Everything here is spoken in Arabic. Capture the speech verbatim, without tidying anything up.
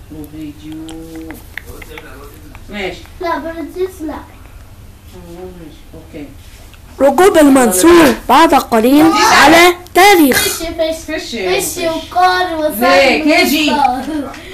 وفيديو ماشي. لا برنسيس لا. ماشي اوكي. ركوب المنصور بعد قليل على تاريخ. فش فش فش فش وكار ليه؟ كيجي. وصار